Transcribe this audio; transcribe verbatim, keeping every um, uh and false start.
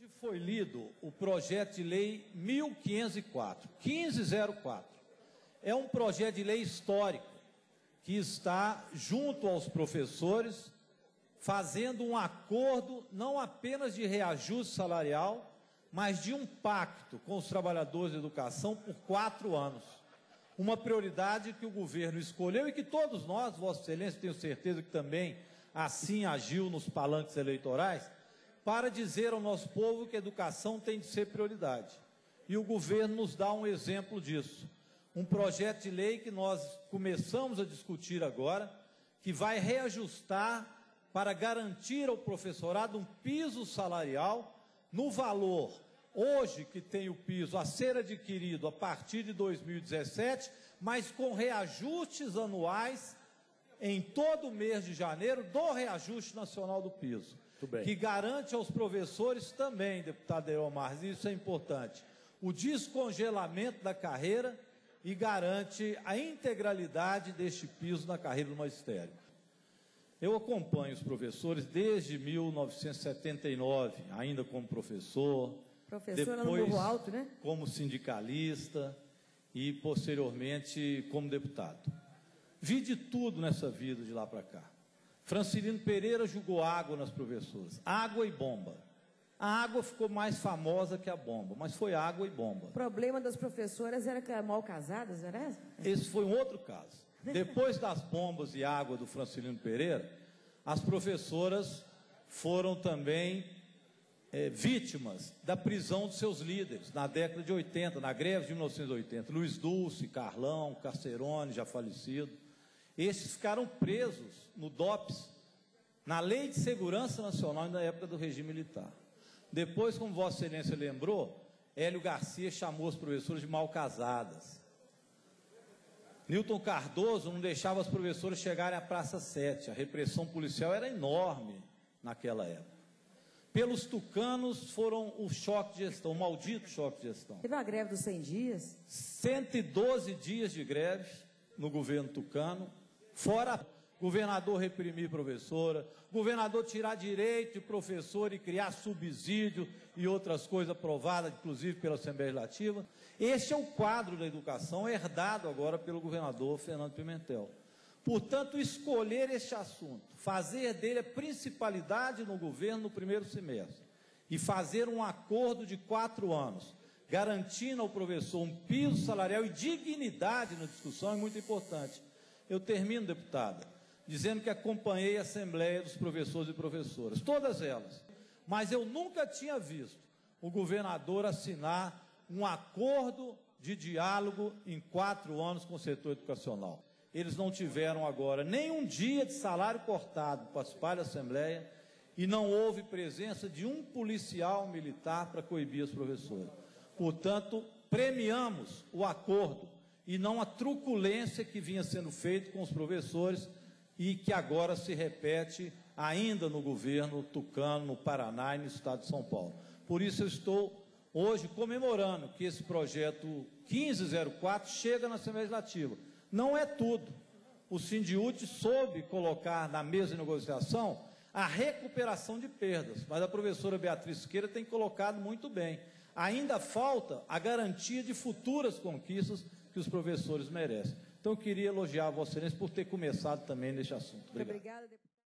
Hoje foi lido o projeto de lei mil quinhentos e quatro, quinze zero quatro. É um projeto de lei histórico que está junto aos professores, fazendo um acordo não apenas de reajuste salarial, mas de um pacto com os trabalhadores da educação por quatro anos. Uma prioridade que o governo escolheu e que todos nós, Vossa Excelência, tenho certeza que também assim agiu nos palanques eleitorais, para dizer ao nosso povo que a educação tem de ser prioridade. E o governo nos dá um exemplo disso. Um projeto de lei que nós começamos a discutir agora, que vai reajustar para garantir ao professorado um piso salarial no valor, hoje que tem o piso a ser adquirido a partir de dois mil e dezessete, mas com reajustes anuais em todo o mês de janeiro do reajuste nacional do piso. Que garante aos professores também, deputado Elmar, isso é importante, o descongelamento da carreira e garante a integralidade deste piso na carreira do magistério. Eu acompanho os professores desde mil novecentos e setenta e nove, ainda como professor, Professora depois no Morro Alto, né? como sindicalista e posteriormente como deputado. Vi de tudo nessa vida de lá para cá. Francilino Pereira jogou água nas professoras, água e bomba. A água ficou mais famosa que a bomba, mas foi água e bomba. O problema das professoras era que eram mal casadas, era essa? Esse foi um outro caso. Depois das bombas e água do Francilino Pereira, as professoras foram também é, vítimas da prisão dos seus líderes, na década de oitenta, na greve de mil novecentos e oitenta. Luiz Dulce, Carlão, Carcerone, já falecido. Estes ficaram presos no DOPS, na Lei de Segurança Nacional, na época do regime militar. Depois, como Vossa Excelência lembrou, Hélio Garcia chamou as professoras de mal casadas. Newton Cardoso não deixava as professoras chegarem à Praça Sete. A repressão policial era enorme naquela época. Pelos tucanos foram o choque de gestão, o maldito choque de gestão. Teve uma greve dos cem dias. cento e doze dias de greve no governo tucano, fora governador reprimir professora, governador tirar direito de professor e criar subsídio e outras coisas aprovadas, inclusive pela Assembleia Legislativa. Este é o quadro da educação herdado agora pelo governador Fernando Pimentel. Portanto, escolher este assunto, fazer dele a principalidade no governo no primeiro semestre e fazer um acordo de quatro anos, garantindo ao professor um piso salarial e dignidade na discussão é muito importante. Eu termino, deputada, dizendo que acompanhei a Assembleia dos Professores e Professoras, todas elas, mas eu nunca tinha visto o governador assinar um acordo de diálogo em quatro anos com o setor educacional. Eles não tiveram agora nem um dia de salário cortado para participar da Assembleia e não houve presença de um policial militar para coibir as professoras. Portanto, premiamos o acordo e não a truculência que vinha sendo feita com os professores e que agora se repete ainda no governo tucano, no Paraná e no estado de São Paulo. Por isso eu estou hoje comemorando que esse projeto quinze zero quatro chega na Assembleia Legislativa. Não é tudo. O Sindiúti soube colocar na mesa de negociação a recuperação de perdas, mas a professora Beatriz Siqueira tem colocado muito bem. Ainda falta a garantia de futuras conquistas que os professores merecem. Então, eu queria elogiar a Vossa Excelência por ter começado também neste assunto. Obrigado. Obrigada, deputado.